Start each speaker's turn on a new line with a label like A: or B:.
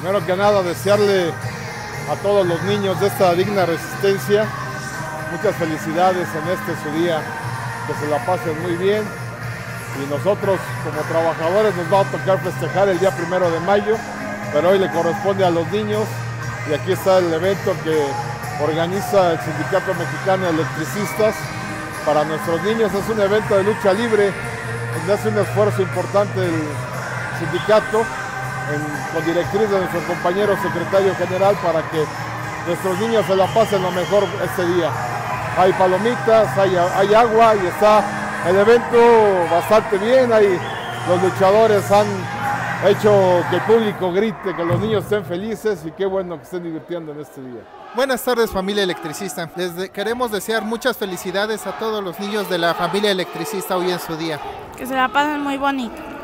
A: Primero que nada, desearle a todos los niños de esta digna resistencia muchas felicidades en este su día, que se la pasen muy bien, y nosotros como trabajadores nos va a tocar festejar el día 1 de mayo, pero hoy le corresponde a los niños, y aquí está el evento que organiza el Sindicato Mexicano de Electricistas para nuestros niños. Es un evento de lucha libre donde hace un esfuerzo importante el sindicato con directriz de nuestro compañero secretario general para que nuestros niños se la pasen lo mejor este día. Hay palomitas, hay agua y está el evento bastante bien. Los luchadores han hecho que el público grite, que los niños estén felices, y qué bueno que estén divirtiendo en este día.
B: Buenas tardes, familia electricista. Queremos desear muchas felicidades a todos los niños de la familia electricista hoy en su día.
C: Que se la pasen muy bonito.